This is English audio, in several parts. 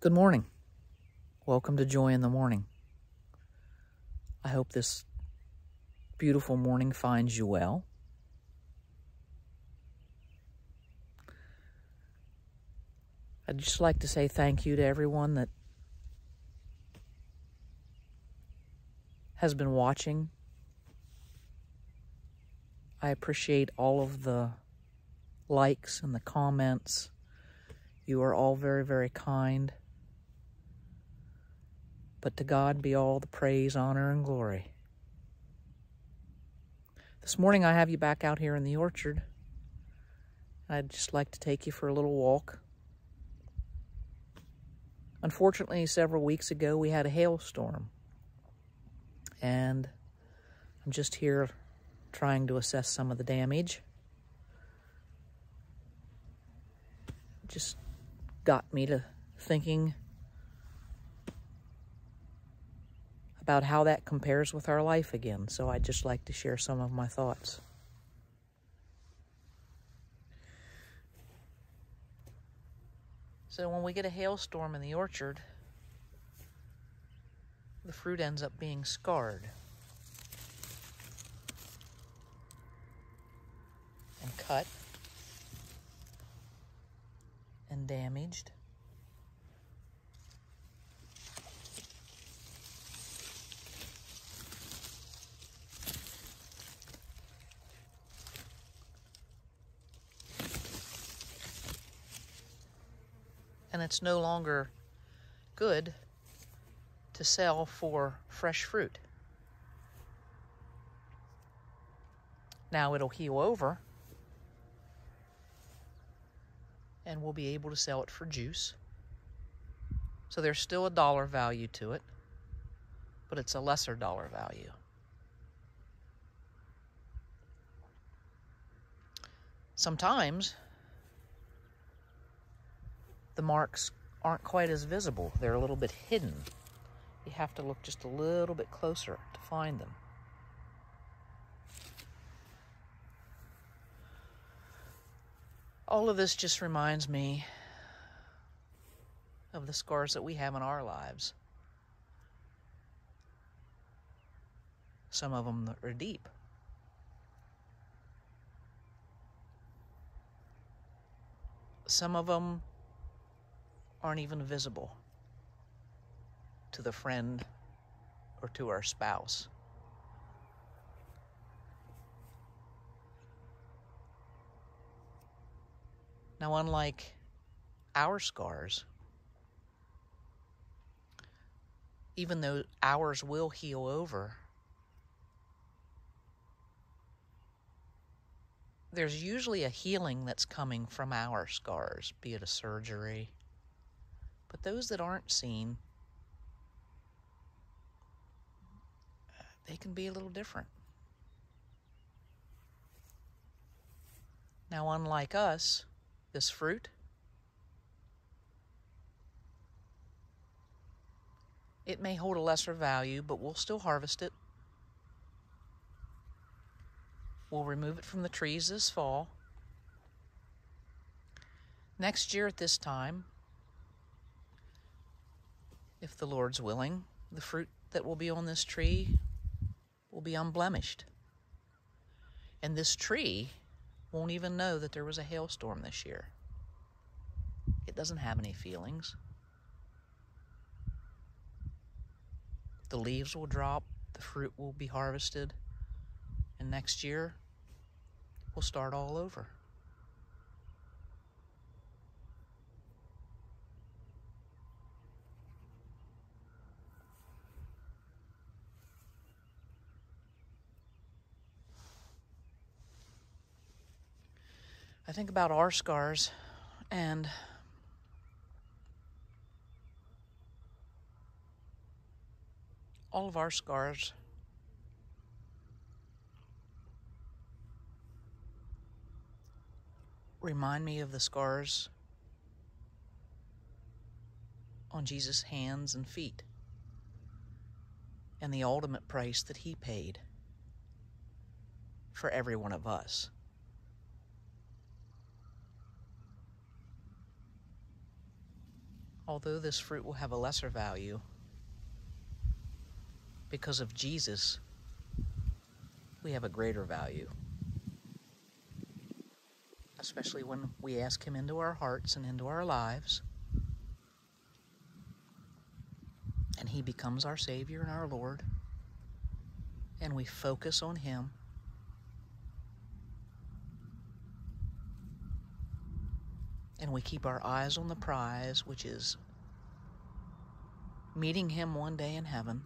Good morning. Welcome to Joy in the Morning. I hope this beautiful morning finds you well. I'd just like to say thank you to everyone that has been watching. I appreciate all of the likes and the comments. You are all very, very kind. But to God be all the praise, honor, and glory. This morning I have you back out here in the orchard. I'd just like to take you for a little walk. Unfortunately, several weeks ago we had a hailstorm. And I'm just here trying to assess some of the damage. Just got me to thinking about how that compares with our life again. So I'd just like to share some of my thoughts. So when we get a hailstorm in the orchard, the fruit ends up being scarred and cut and damaged. And it's no longer good to sell for fresh fruit. Now it'll heal over and we'll be able to sell it for juice. So there's still a dollar value to it, but it's a lesser dollar value. Sometimes the marks aren't quite as visible. They're a little bit hidden. You have to look just a little bit closer to find them. All of this just reminds me of the scars that we have in our lives. Some of them that are deep. Some of them aren't even visible to the friend or to our spouse. Now, unlike our scars, even though ours will heal over, there's usually a healing that's coming from our scars, be it a surgery. But those that aren't seen, they can be a little different. Now, unlike us, this fruit, it may hold a lesser value, but we'll still harvest it. We'll remove it from the trees this fall. Next year at this time, if the Lord's willing, the fruit that will be on this tree will be unblemished. And this tree won't even know that there was a hailstorm this year. It doesn't have any feelings. The leaves will drop, the fruit will be harvested, and next year we'll start all over. I think about our scars, and all of our scars remind me of the scars on Jesus' hands and feet and the ultimate price that he paid for every one of us. although this fruit will have a lesser value, because of Jesus, we have a greater value. Especially when we ask Him into our hearts and into our lives, and He becomes our Savior and our Lord, and we focus on Him. And we keep our eyes on the prize, which is meeting Him one day in heaven,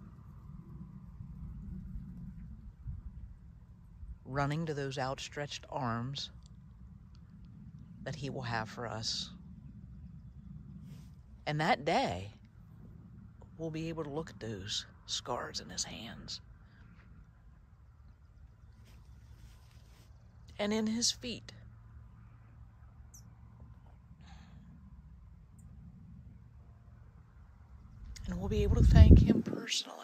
running to those outstretched arms that He will have for us. And that day, we'll be able to look at those scars in His hands and in His feet. And we'll be able to thank Him personally.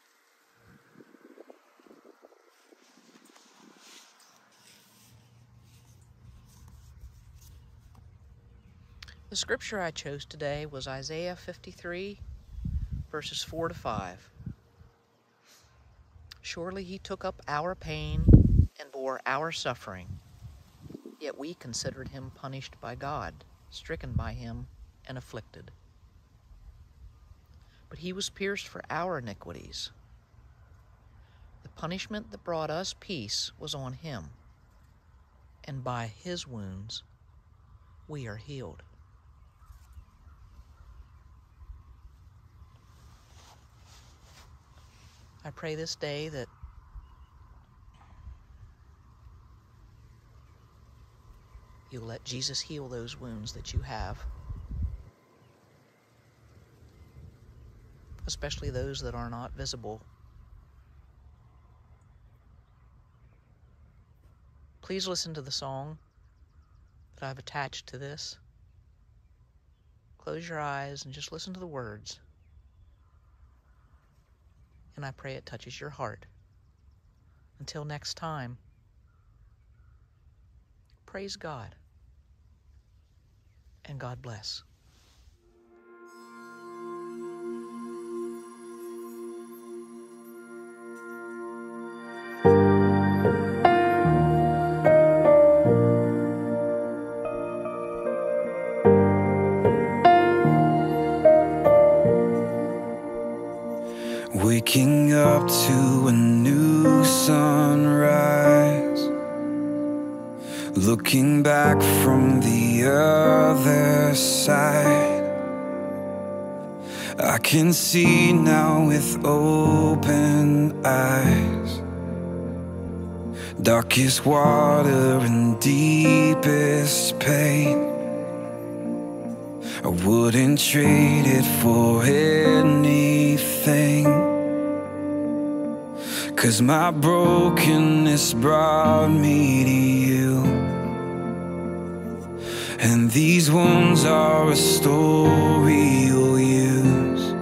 The scripture I chose today was Isaiah 53, verses 4 to 5. Surely He took up our pain and bore our suffering, yet we considered Him punished by God, stricken by Him, and afflicted. But He was pierced for our iniquities. The punishment that brought us peace was on Him, and by His wounds we are healed. I pray this day that you'll let Jesus heal those wounds that you have, especially those that are not visible. Please listen to the song that I've attached to this. Close your eyes and just listen to the words. And I pray it touches your heart. Until next time, praise God, and God bless. Waking up to a new sunrise, looking back from the other side. I can see now with open eyes, darkest water and deepest pain. I wouldn't trade it for anything, 'cause my brokenness brought me to you, and these wounds are a story you'll use.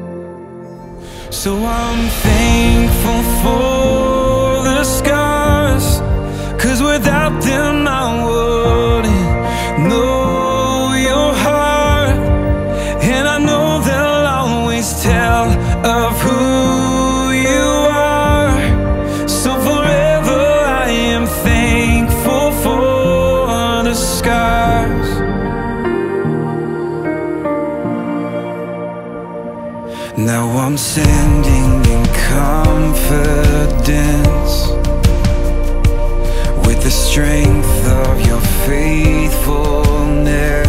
So I'm thankful for the scars, 'cause without them I wouldn't know your heart. And I know they'll always tell of who you are. So forever I am thankful for the scars. Now I'm standing in confidence, with the strength of your faithfulness.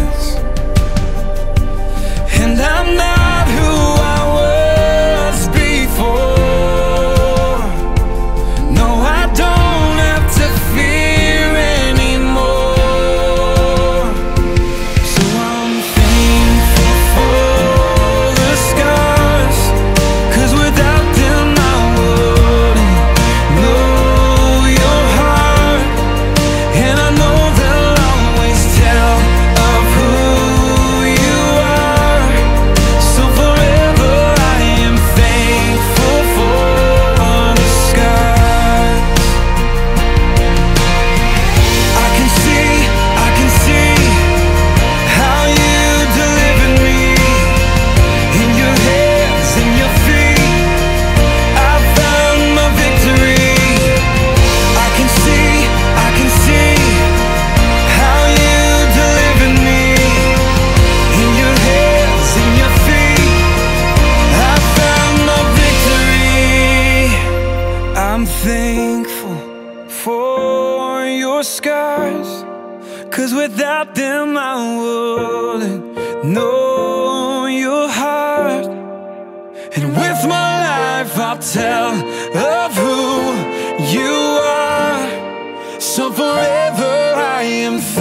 And I'm not who I was before. No, I don't have to fear anymore. So I'm thankful for the scars, 'cause without them I wouldn't know your heart. And I know they'll always tell of who know your heart, and with my life I'll tell of who you are. So forever I am